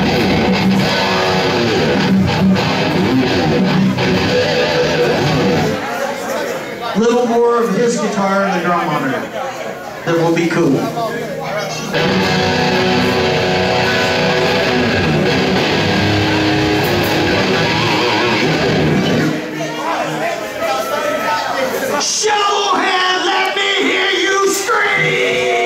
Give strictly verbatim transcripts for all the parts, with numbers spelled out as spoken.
A little more of his guitar and the drum on it. That will be cool. Shovelhead, let me hear you scream!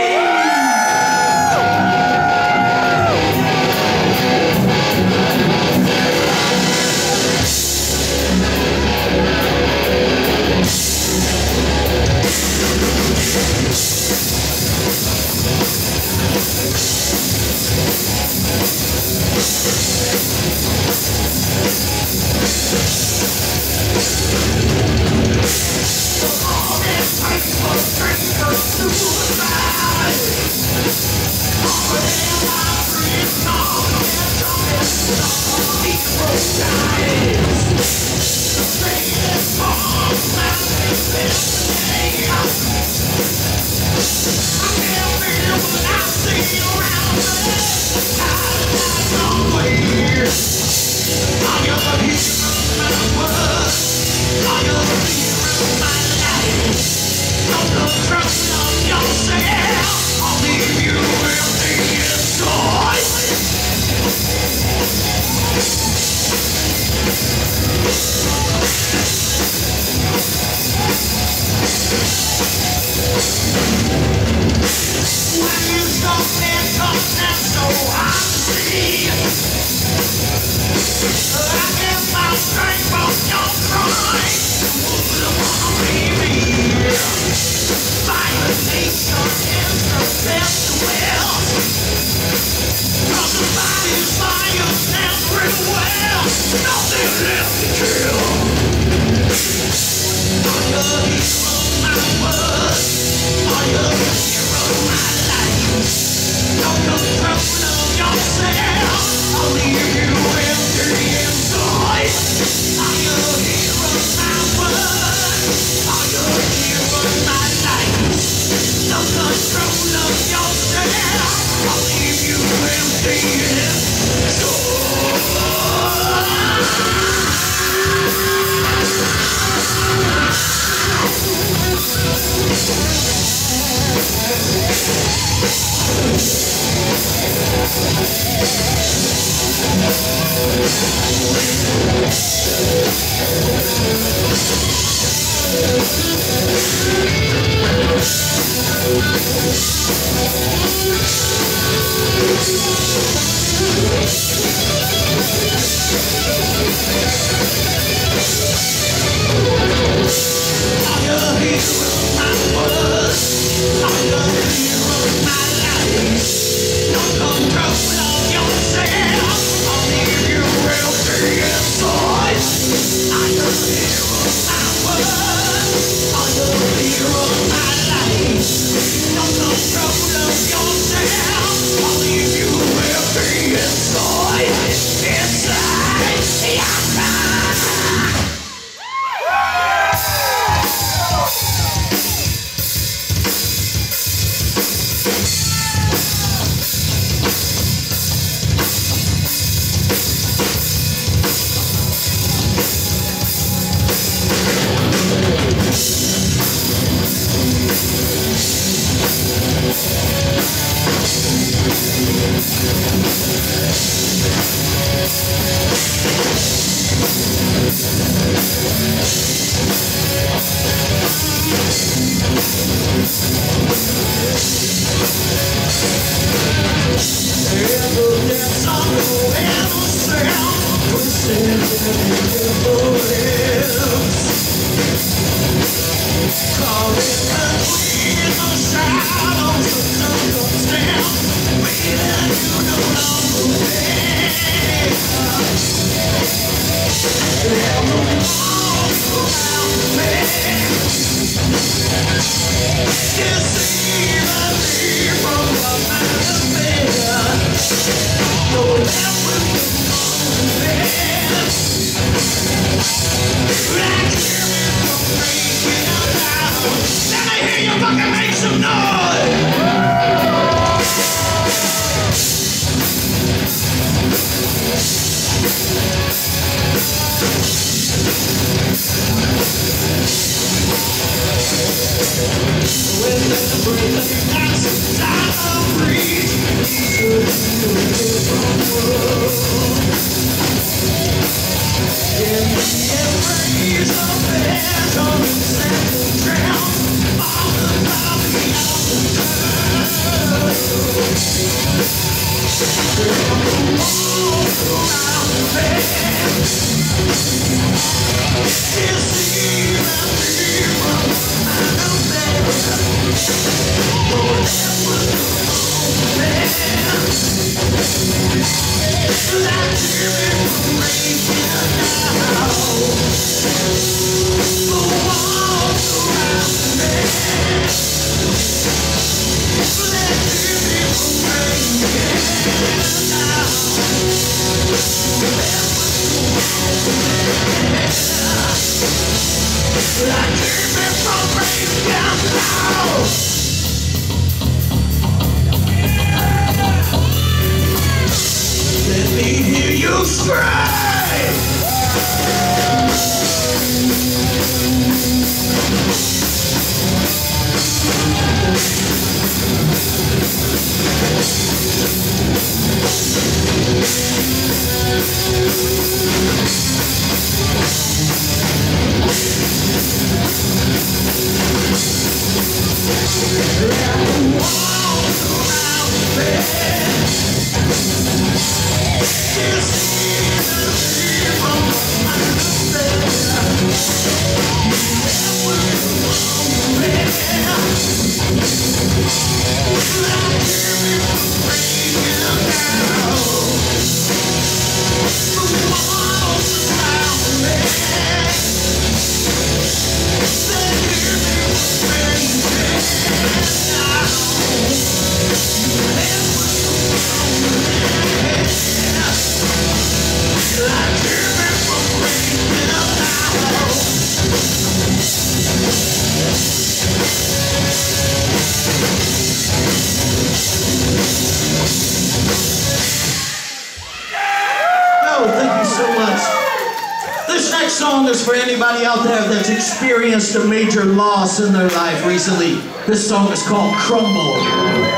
For anybody out there that's experienced a major loss in their life recently, this song is called Crumble.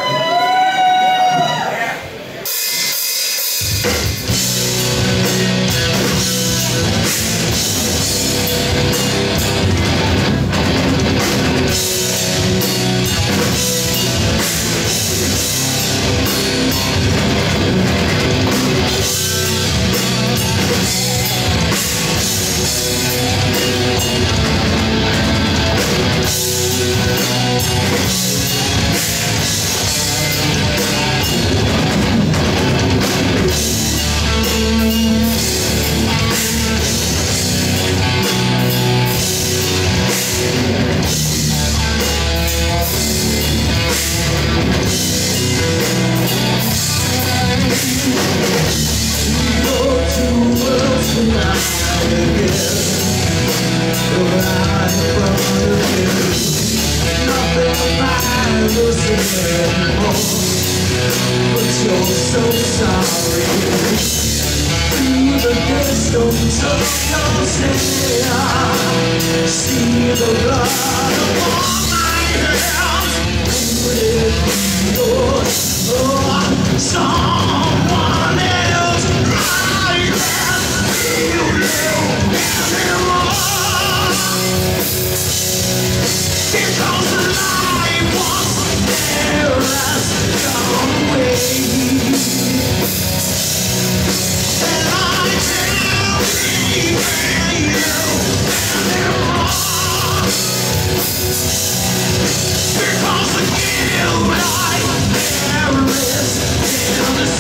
Because the guilt I bear is in the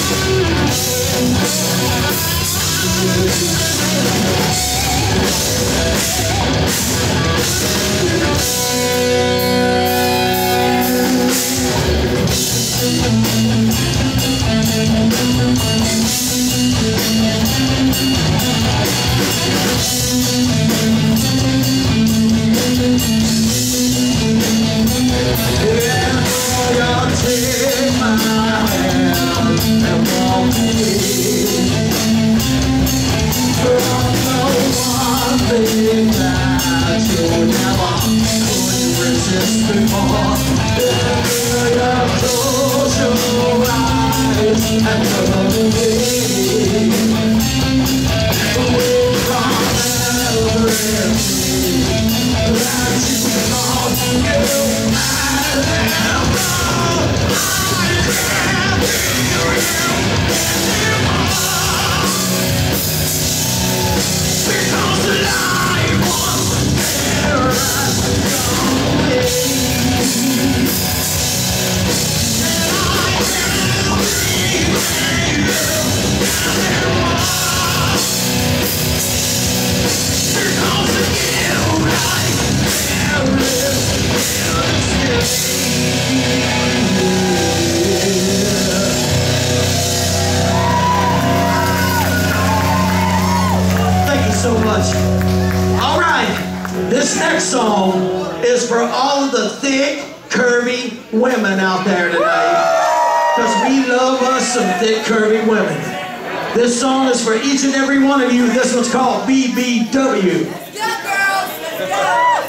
So much. All right, this next song is for all of the thick, curvy women out there tonight, because we love us some thick, curvy women. This song is for each and every one of you. This one's called B B W. Yeah, girls. Yeah.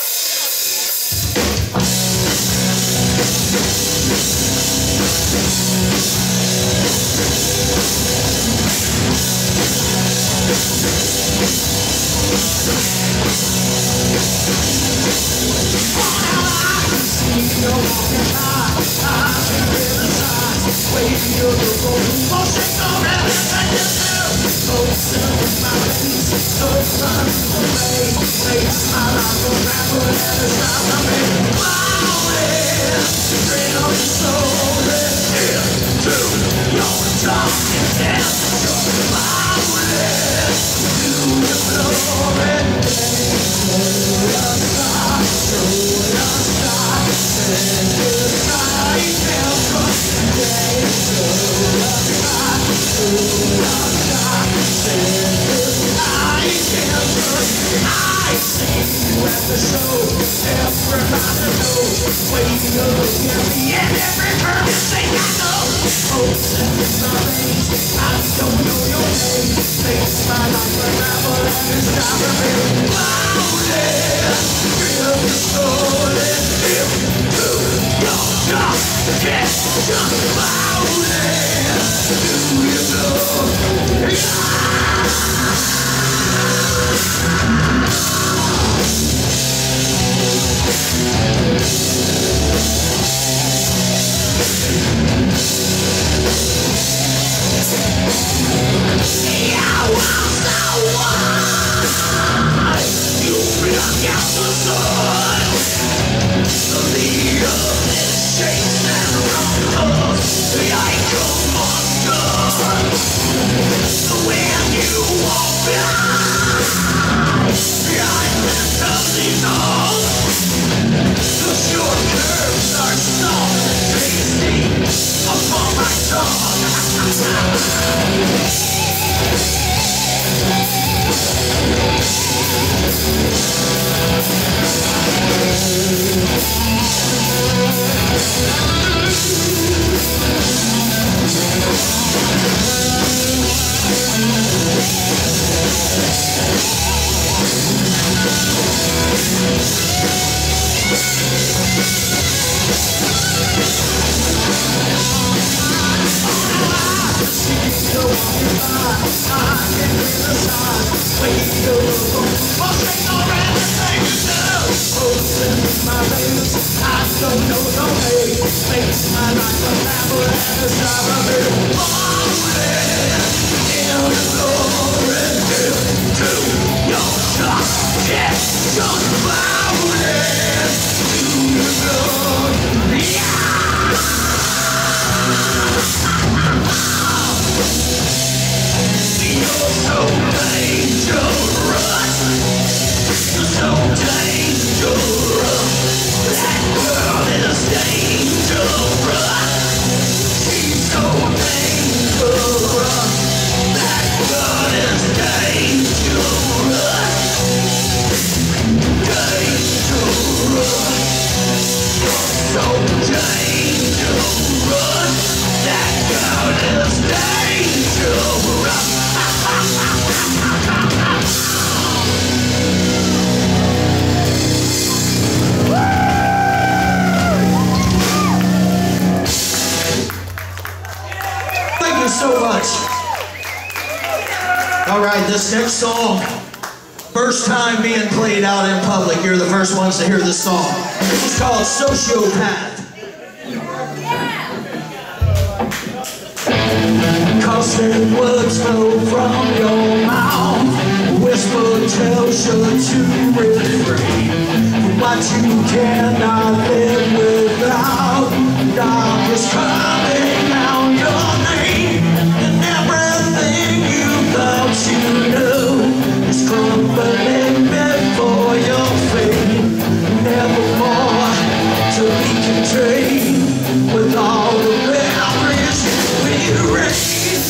so much. All right, this next song, first time being played out in public. You're the first ones to hear this song. This is called Sociopath. Caustic words flow from your mouth. Whisper tells you to refrain from what you cannot live without. Dark is coming down your name, and everything you thought you knew is crumbling before your fate. Nevermore to be contained with all the memories we erase.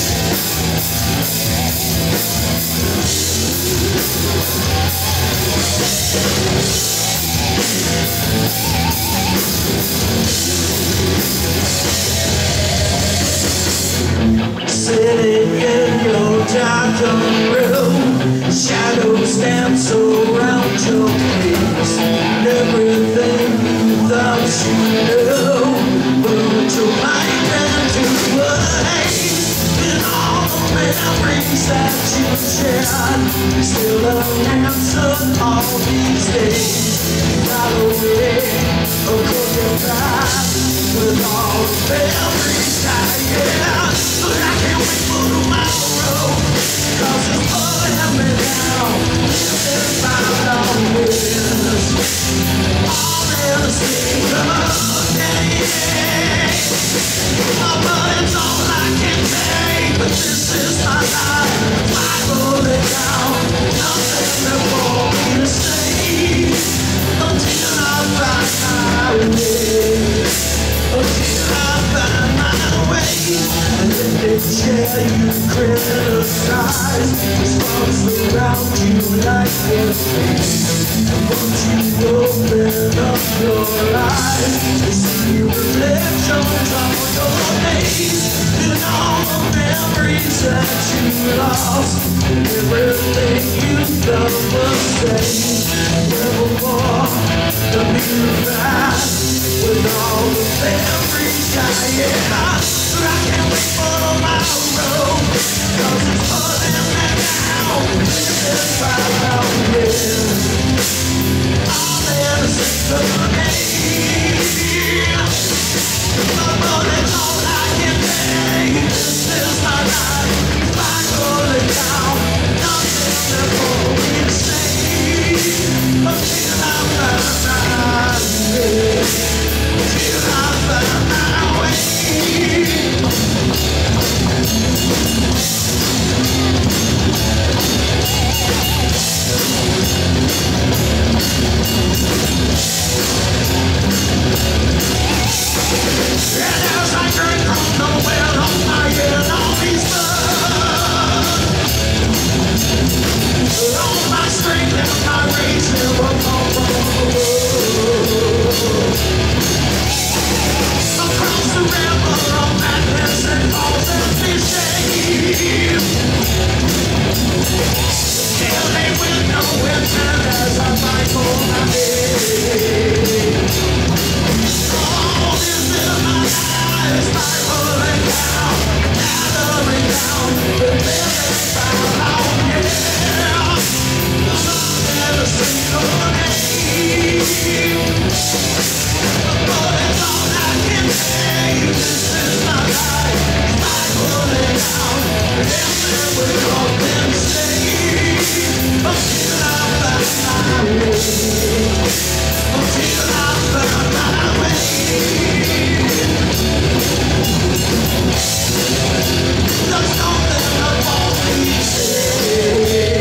Sitting in your darkened room, shadows dance around your face, and everything you thought you knew burned your mind into a haze. And all the memories that you shared still unanswered all these days. Follow it, or could you pass with all the memories that you had? But I can't wait for tomorrow, cause it's pulling me down. It's found on wheels, all in a single day. But it's all I can take, but this is my life. I pull it down, nothing for me to say, until I find my way, until I find my way. And then they share you criticize, response around you like a face. And once you open up your eyes, you see reflections on your face, and all the memories that you lost, and everything you thought was safe. Nevermore to be back with all the memories I had. But I can't wait for tomorrow, cause it's pulling me down. This is right out here, all in a single day. But it's all I can take. This is my life. I pull it down, nothing for me to say, until I find my way, until I find my way. And as I drink from the well of my enemy's blood, all my strength and my rage never come from the world. Across the river of madness and causes me shame, killing with no intent as I fight for my name. Oh, this is my life, spiraling down, gathering down, the living found out, yeah. Not a single name, but it's all I can say. This is my life, spiraling down, dancing with open stage, until I find my way, until I find my way. There's nothing above me to say.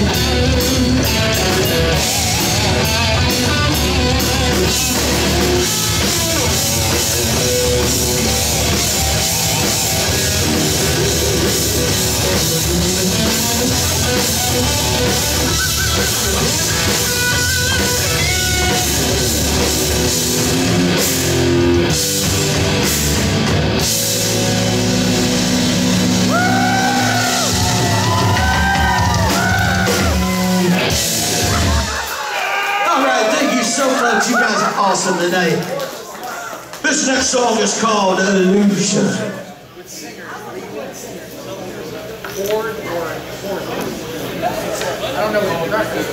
You guys are awesome today. This next song is called Illusion. with singers, lead singers, chord or chord. I don't know what the record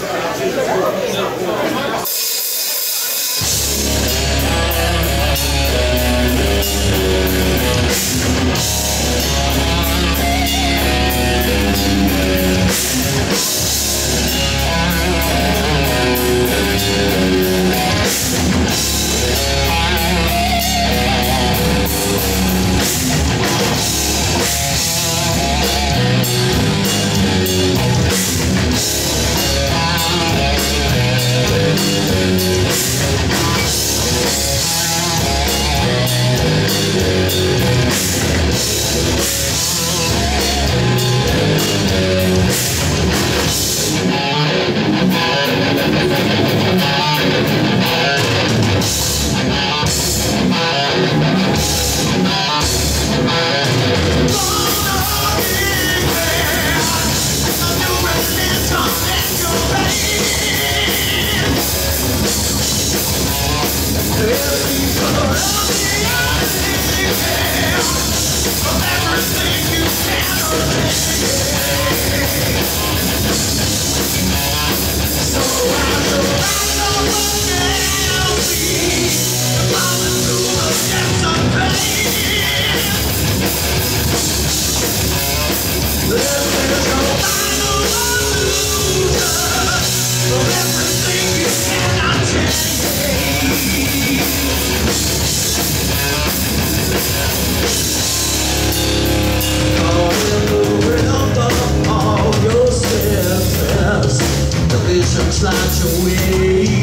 slides away,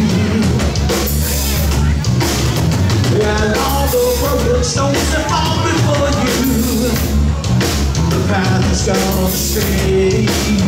and all the broken stones that fall before you, the path has gone astray.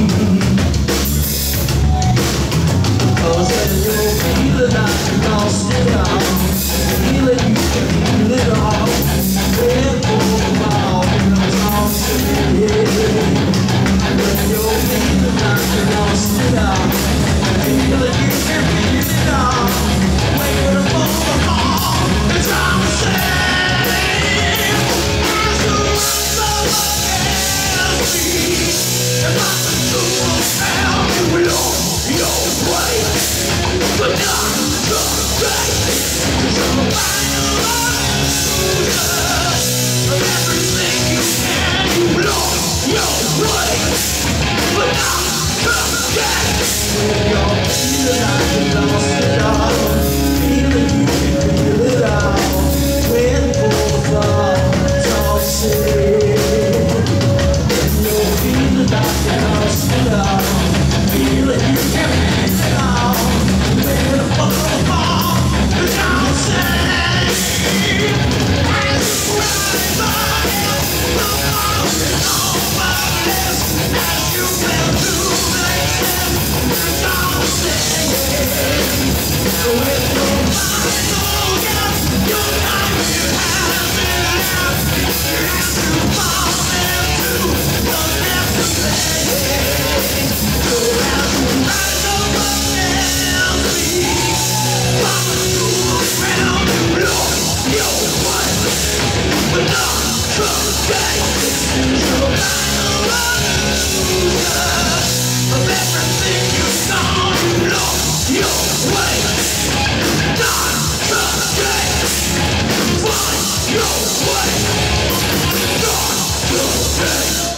Cause when you're feeling like you lost it all, feeling you can feel it all, when for the ball comes on to me. When you're feeling like you lost it all, feeling you can feel it all, waiting for the ball, it's all the same. As you run so against me, if I could do a hell, you will on your way, but not the way. Cause you're a final loser of everything you can, you will on your way, but not the way. When you're feeling like you lost it all, feeling you can feel it all, waiting for the fall, it's all the same. When you're feeling like you lost it all, feeling you can feel it all, waiting for the fall, it's all the same. As you rise by the mountain on my list, as you fell through places, it's all the same. So if you're final, yes, your time you have been out, you have to fall into the next play. So as you rise up against me, falling to the ground, you lost your way, but not today. You're a final loser of everything you saw, you lost your way, not today. Find your way, not today.